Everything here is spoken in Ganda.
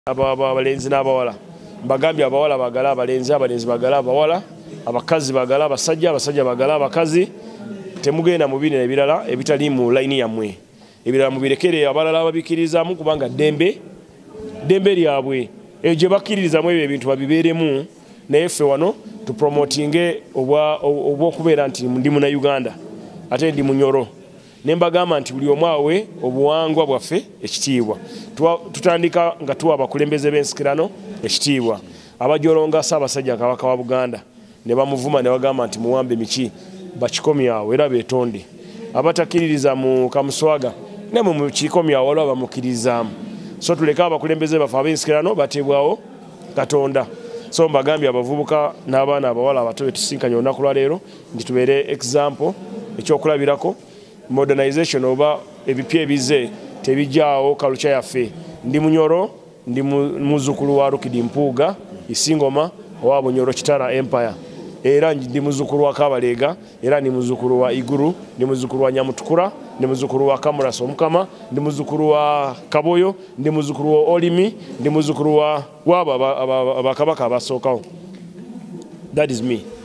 abalenzi n'abawala mbagambye abawala bagala abalenzi abalenzi bagala abawala abakazi bagala abasajja bagala abakazi temugenda mu bine ebirala ebitali mu line yammwe ebirala mubirekere abalala ababikirizamu kubanga dembe lyabwe eje bakirizamu ebintu babiberemu naye ffe wano tu promotinge obwokubeera nti ndi muna Uganda ate ndi munyoro nembagamba nti buli omwawe obuwangwa bwaffe ekitiibwa tutandika nga tuwa abakulembeze b'ensikirano ekitiibwa abajolonga Ssaabasajja Kabaka wa Buganda ne bamuvuma ne bagamba nti muwambe miki bakikomyawo era betonde abatakiririza mu Kamuswaga ne mu kikomyawo waliwo bamukiririzaamu so tuleka abakulembeze baffe ab'ensikirano bateebwawo Katonda so mbagambye abavubuka n'abaana abawala abato betusinkanye olunaku lwa leero nti tubeere example ekyokulabirako modernization oba ebipya ebize tebijjaawo kalucha yaffe ndi munyoro ndi muzukulu wa Rukidi Mpuuga Isingoma owa Bunyoro Kitara Empire era ndi muzukulu wa Kabalega era ndi muzukulu wa Iguru ndi muzukulu wa Nyamutukura ndi muzukulu wa Kamuraso Mukama ndi muzukulu wa Kaboyo ndi muzukulu wa Olimi ndi muzukulu wa Waba abakabaka abasookawo. That is me.